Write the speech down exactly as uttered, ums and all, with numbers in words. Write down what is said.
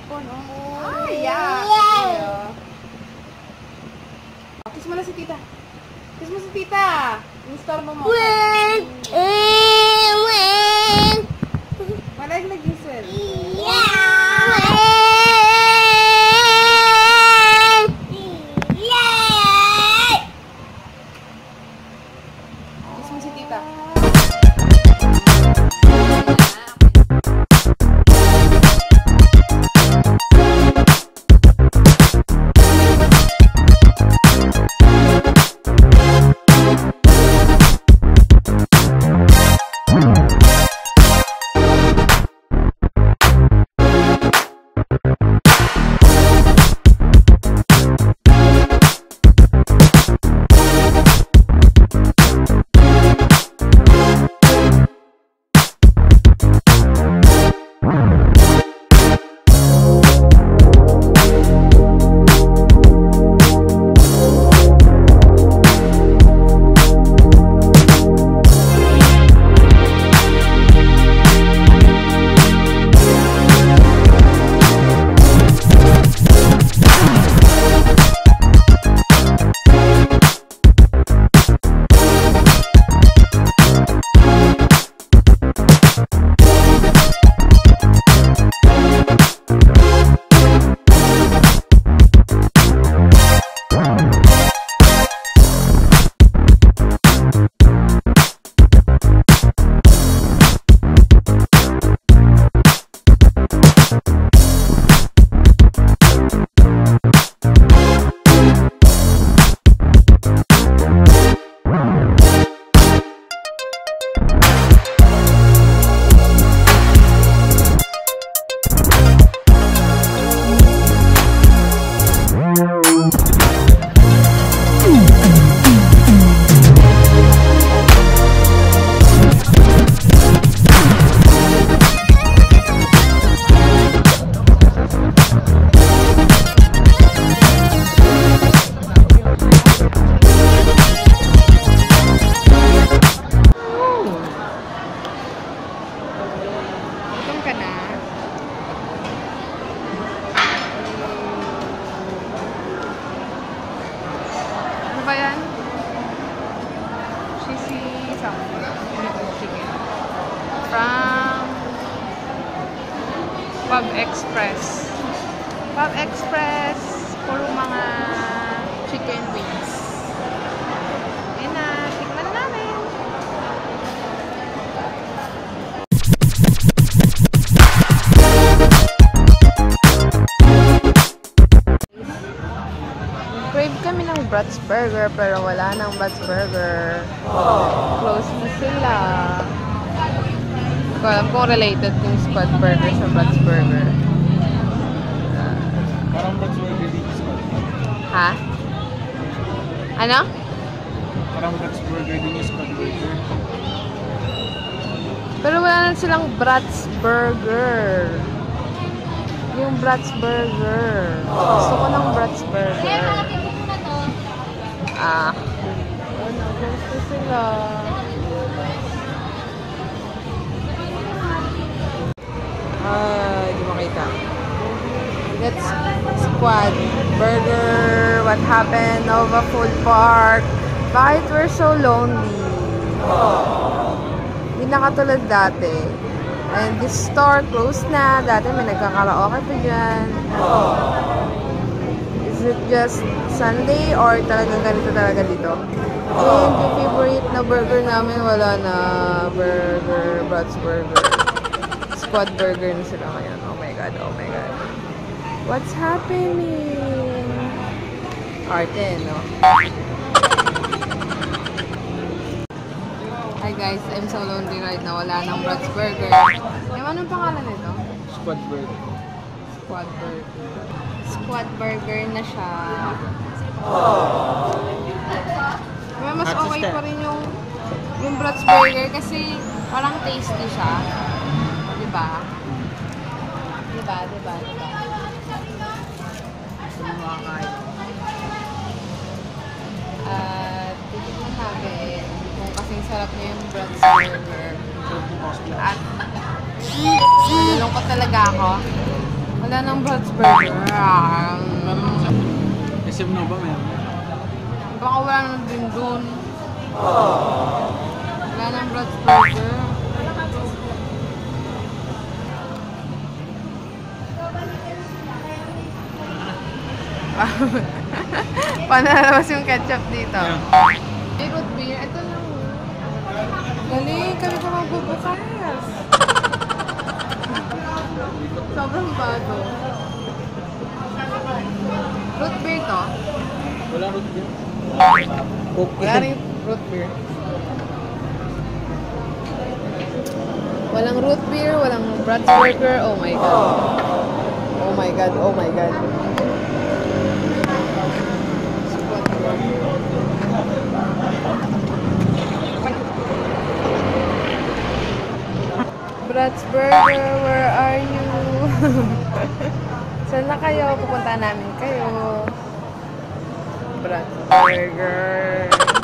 cellphone, oh. Ay, yeah. Yeah. Kiss mo na si tita. Kiss mo si tita. Install mo mo. Malag naging cellphone. Yeah. Kiss mo si tita. Ba yan? Cheesy something. Chicken. From Pub Express. Pub Express. Puro mga chicken wings. Yan na. Tikman na namin. Crave kami ng Brats Burger pero wala nang Brats Burger. Close na sila. Hindi ko alam kung related yung Squad Burger sa Brats Burger. Uh, Parang Brats Burger din yung Squad Burger. Ha? Ano? Parang Brats Burger din yung Squad Burger. Pero wala na silang Brats Burger. Yung Brats Burger. Gusto ko ng Brats Burger. Ah. Ano, gusto sila. Ay, di makita. That's Squad Burger. What happened? Nova Food Park. Bakit we're so lonely? Hindi na katulad dati. And this store closed na. Dati may nagkakaraoke pa dyan. Is it just Sunday or talagang ganito talaga dito? And yung favorite na burger namin, wala na. Burger, Brats Burger. Squad Burger na sila ngayon. Oh my God, oh my God. What's happening? Arte, no? Hi guys, I'm so lonely right now. Wala nang Brats Burger. Yung anong pangalan nito? Squad Burger. Squad Burger. Squad Burger na siya. Diba, mas okay pa rin yung yung Brats Burger kasi parang tasty siya. Diba? Diba? Diba? Diba? Gusto mo makakain. At titignan namin kung kasing sarap niya yung Brats Burger. At malulungkot talaga ako. Wala nang Bratz Burger. Ah, Meron naman sa... S M Nova meron. baka wala nang din dun. Wala nang Bratz Burger. Paano nalabas yung ketchup dito? May root beer. Ito lang. Galing, kami pa magbubukas. Sobrang bago. Root beer to? Wala root beer. Wala rin root beer. Walang root beer, walang Bratz Burger. Oh my god. Oh my god, oh my god. Squad burger. Bratz Burger, where are you? Saan na kayo? Pupunta namin kayo. Bratz Burger.